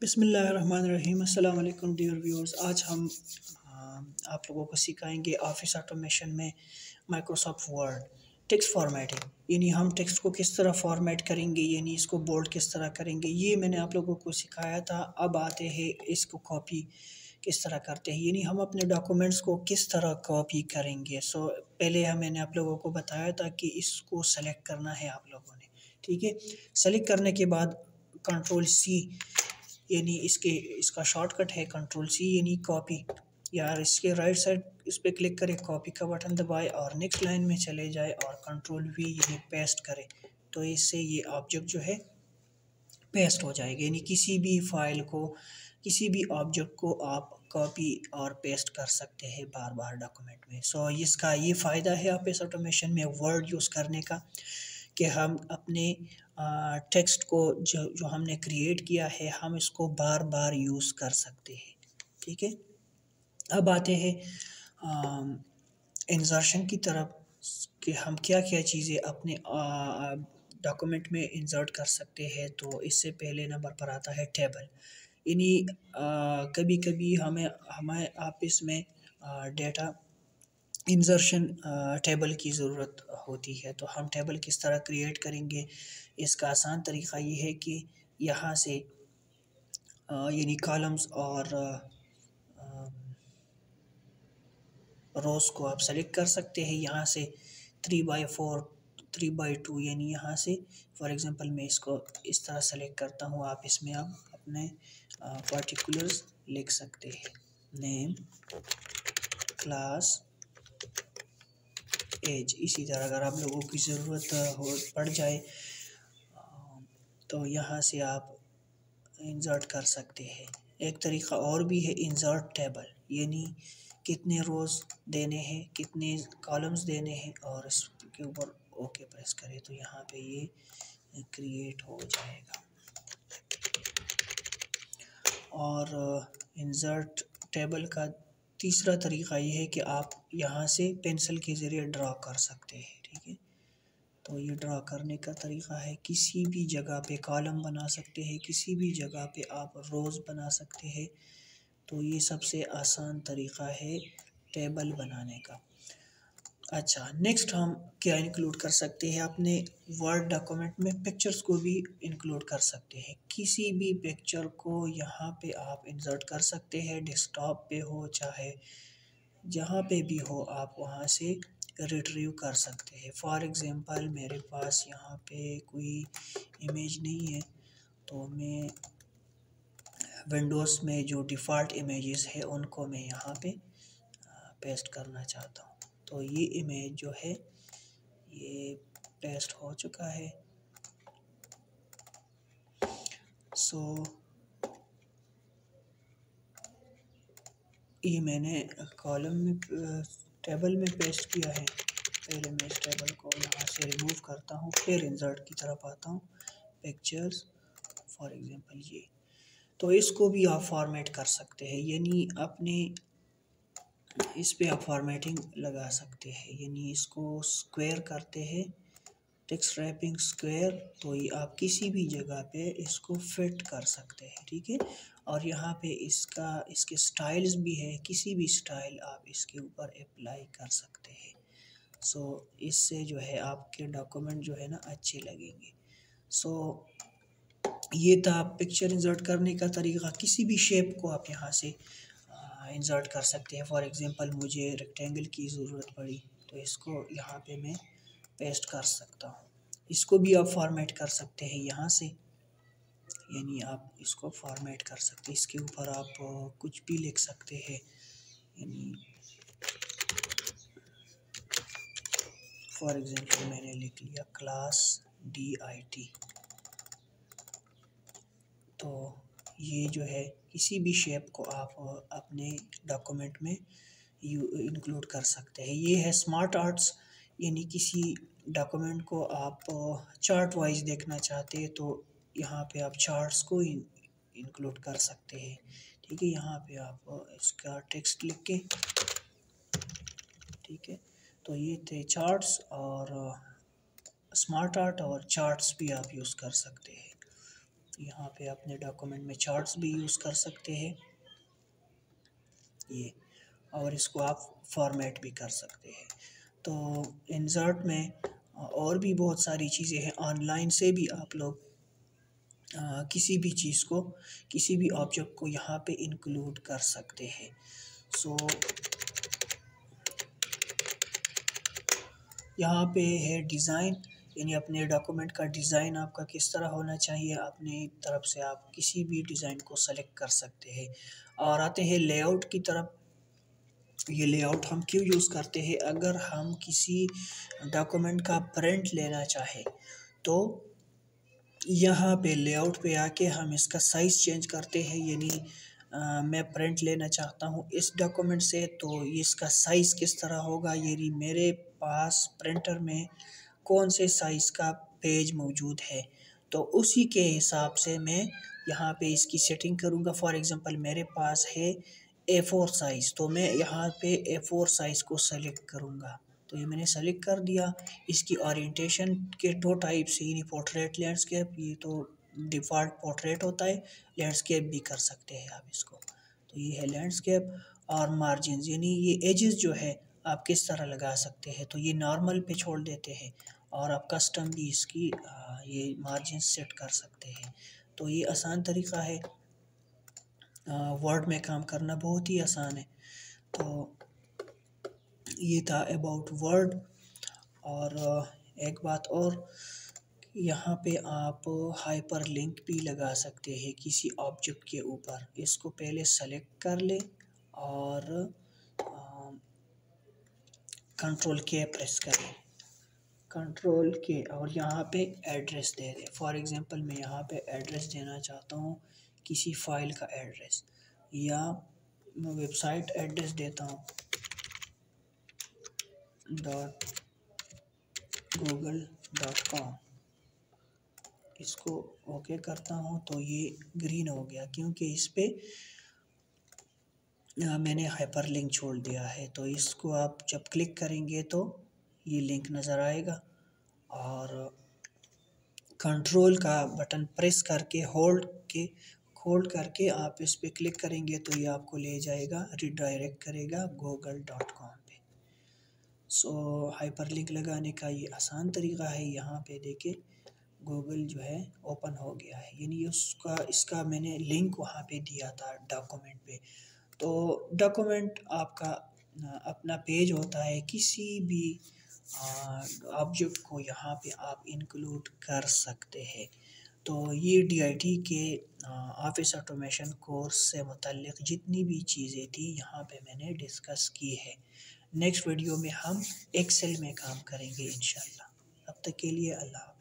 बिस्मिल्लाहिर्रहमानिर्रहीम। अस्सलाम वालेकुम डियर व्यूअर्स। आज हम आप लोगों को सिखाएंगे ऑफिस ऑटोमेशन में माइक्रोसॉफ्ट वर्ड टेक्स्ट फॉर्मेटिंग, यानी हम टेक्स्ट को किस तरह फॉर्मेट करेंगे, यानी इसको बोल्ड किस तरह करेंगे। ये मैंने आप लोगों को सिखाया था। अब आते हैं इसको कॉपी किस तरह करते हैं, यानी हम अपने डॉक्यूमेंट्स को किस तरह कॉपी करेंगे। पहले मैंने आप लोगों को बताया था कि इसको सेलेक्ट करना है आप लोगों ने, ठीक है। सेलेक्ट करने के बाद कंट्रोल सी, यानी इसका शॉर्टकट है कंट्रोल सी, यानी कॉपी। यार इसके राइट साइड इस पर क्लिक करें, कॉपी का बटन दबाए और नेक्स्ट लाइन में चले जाए और कंट्रोल वी यानी पेस्ट करें। तो इससे ये ऑब्जेक्ट जो है पेस्ट हो जाएगा, यानी किसी भी फाइल को, किसी भी ऑब्जेक्ट को आप कॉपी और पेस्ट कर सकते हैं बार बार डॉक्यूमेंट में। इसका ये फ़ायदा है ऑफिस ऑटोमेशन में वर्ड यूज़ करने का, कि हम अपने टेक्स्ट को जो हमने क्रिएट किया है, हम इसको बार बार यूज़ कर सकते हैं, ठीक है। अब आते हैं इंसर्शन की तरफ, कि हम क्या क्या चीज़ें अपने डॉक्यूमेंट में इंसर्ट कर सकते हैं। तो इससे पहले नंबर पर आता है टेबल, यानी कभी कभी हमें ऑफिस में डेटा इंसर्शन टेबल की ज़रूरत होती है। तो हम टेबल किस तरह क्रिएट करेंगे, इसका आसान तरीका ये है कि यहाँ से यानी कॉलम्स और रोज़ को आप सेलेक्ट कर सकते हैं। यहाँ से 3/4, 3/2, यानी यहाँ से फॉर एग्ज़ाम्पल मैं इसको इस तरह सेलेक्ट करता हूँ। आप इसमें आप अपने पार्टिकुलर्स लिख सकते हैं, नेम, क्लास, एज। इसी तरह अगर आप लोगों की ज़रूरत हो पड़ जाए तो यहाँ से आप इंसर्ट कर सकते हैं। एक तरीका और भी है इंसर्ट टेबल, यानी कितने रोज़ देने हैं, कितने कॉलम्स देने हैं, और इसके ऊपर ओके प्रेस करें तो यहाँ पे ये क्रिएट हो जाएगा। और इंसर्ट टेबल का तीसरा तरीका ये है कि आप यहाँ से पेंसिल के ज़रिए ड्रा कर सकते हैं, ठीक है। तो ये ड्रा करने का तरीका है, किसी भी जगह पे कॉलम बना सकते हैं, किसी भी जगह पे आप रोज़ बना सकते हैं। तो ये सबसे आसान तरीका है टेबल बनाने का। अच्छा, नेक्स्ट हम क्या इंक्लूड कर सकते हैं अपने वर्ड डॉक्यूमेंट में, पिक्चर्स को भी इंक्लूड कर सकते हैं। किसी भी पिक्चर को यहाँ पे आप इंसर्ट कर सकते हैं, डेस्कटॉप पे हो चाहे जहाँ पे भी हो, आप वहाँ से रिट्रीव कर सकते हैं। फॉर एग्ज़ाम्पल मेरे पास यहाँ पे कोई इमेज नहीं है, तो मैं विंडोज़ में जो डिफ़ॉल्ट इमेजेस है उनको मैं यहाँ पे पेस्ट करना चाहता हूँ। तो ये इमेज जो है ये पेस्ट हो चुका है। ये मैंने कॉलम में टेबल में पेस्ट किया है। पहले मैं इस टेबल को यहाँ से रिमूव करता हूँ, फिर इंसर्ट की तरफ आता हूँ, पिक्चर्स फॉर एग्ज़ाम्पल ये। तो इसको भी आप फॉर्मेट कर सकते हैं, यानी अपने इस पे आप फॉर्मेटिंग लगा सकते हैं। यानी इसको स्क्वायर करते हैं, टेक्स्ट रैपिंग स्क्वायर, तो ये आप किसी भी जगह पे इसको फिट कर सकते हैं, ठीक है। और यहाँ पे इसके स्टाइल्स भी है, किसी भी स्टाइल आप इसके ऊपर अप्लाई कर सकते हैं। इससे जो है आपके डॉक्यूमेंट जो है ना अच्छे लगेंगे। ये था पिक्चर इंसर्ट करने का तरीका। किसी भी शेप को आप यहाँ से इंसर्ट कर सकते हैं। फॉर एग्ज़ाम्पल मुझे रेक्टेंगल की ज़रूरत पड़ी तो इसको यहाँ पे मैं पेस्ट कर सकता हूँ। इसको भी आप फॉर्मेट कर सकते हैं यहाँ से, यानी आप इसको फॉर्मेट कर सकते हैं। इसके ऊपर आप कुछ भी लिख सकते हैं, यानी फॉर एग्ज़ाम्पल मैंने लिख लिया क्लास DIT। तो ये जो है किसी भी शेप को आप अपने डॉक्यूमेंट में इंक्लूड कर सकते हैं। ये है स्मार्ट आर्ट्स, यानी किसी डॉक्यूमेंट को आप चार्ट वाइज देखना चाहते हैं तो यहाँ पे आप चार्ट्स को इंक्लूड कर सकते हैं, ठीक है। यहाँ पे आप इसका टेक्स्ट लिख के, ठीक है। तो ये थे चार्ट्स, और स्मार्ट आर्ट और चार्ट्स भी आप यूज़ कर सकते हैं। यहाँ पे अपने डॉक्यूमेंट में चार्ट्स भी यूज़ कर सकते हैं ये, और इसको आप फॉर्मेट भी कर सकते हैं। तो इंसर्ट में और भी बहुत सारी चीज़ें हैं। ऑनलाइन से भी आप लोग किसी भी चीज़ को, किसी भी ऑब्जेक्ट को यहाँ पे इंक्लूड कर सकते हैं। सो यहाँ पे है डिज़ाइन, यानी अपने डॉक्यूमेंट का डिज़ाइन आपका किस तरह होना चाहिए, अपनी तरफ से आप किसी भी डिज़ाइन को सेलेक्ट कर सकते हैं। और आते हैं लेआउट की तरफ। ये लेआउट हम क्यों यूज़ करते हैं? अगर हम किसी डॉक्यूमेंट का प्रिंट लेना चाहें तो यहाँ पे लेआउट पे आके हम इसका साइज़ चेंज करते हैं। यानी मैं प्रिंट लेना चाहता हूँ इस डॉक्यूमेंट से, तो इसका साइज़ किस तरह होगा, यानी मेरे पास प्रिंटर में कौन से साइज़ का पेज मौजूद है, तो उसी के हिसाब से मैं यहाँ पे इसकी सेटिंग करूँगा। फॉर एग्ज़ाम्पल मेरे पास है A4 साइज़, तो मैं यहाँ पे A4 साइज़ को सेलेक्ट करूँगा। तो ये मैंने सेलेक्ट कर दिया। इसकी ओरिएंटेशन के दो टाइप्स हैं, यानी पोर्ट्रेट, लैंडस्केप। ये तो डिफ़ॉल्ट पोर्ट्रेट होता है, लैंडस्केप भी कर सकते हैं आप इसको। तो ये है लैंडस्केप। और मार्जिन, यानी ये एजेस जो है आप किस तरह लगा सकते हैं, तो ये नॉर्मल पे छोड़ देते हैं, और आप कस्टम भी इसकी ये मार्जिन सेट कर सकते हैं। तो ये आसान तरीका है, वर्ड में काम करना बहुत ही आसान है। तो ये था अबाउट वर्ड। और एक बात और, यहाँ पे आप हाइपर लिंक भी लगा सकते हैं किसी ऑब्जेक्ट के ऊपर। इसको पहले सेलेक्ट कर लें और कंट्रोल के प्रेस करें, कंट्रोल के, और यहाँ पे एड्रेस दे दें। फॉर एग्ज़ाम्पल मैं यहाँ पे एड्रेस देना चाहता हूँ किसी फ़ाइल का एड्रेस, या मैं वेबसाइट एड्रेस देता हूँ .google.com। इसको ओके करता हूँ तो ये ग्रीन हो गया, क्योंकि इस पे मैंने हाइपर लिंक छोड़ दिया है। तो इसको आप जब क्लिक करेंगे तो ये लिंक नज़र आएगा, और कंट्रोल का बटन प्रेस करके होल्ड करके आप इस पे क्लिक करेंगे तो ये आपको ले जाएगा, रिडायरेक्ट करेगा google.com पे। सो हाइपर लिंक लगाने का ये आसान तरीका है। यहाँ पे देखिए गूगल जो है ओपन हो गया है, यानी इसका मैंने लिंक वहाँ पे दिया था डॉक्यूमेंट पे। तो डॉक्यूमेंट आपका अपना पेज होता है, किसी भी ऑब्जेक्ट को यहाँ पे आप इंक्लूड कर सकते हैं। तो ये DIT के ऑफिस ऑटोमेशन कोर्स से मुतल्लिक़ जितनी भी चीज़ें थी यहाँ पे मैंने डिस्कस की है। नेक्स्ट वीडियो में हम एक्सेल में काम करेंगे इंशाल्लाह। तब तक के लिए अल्लाह।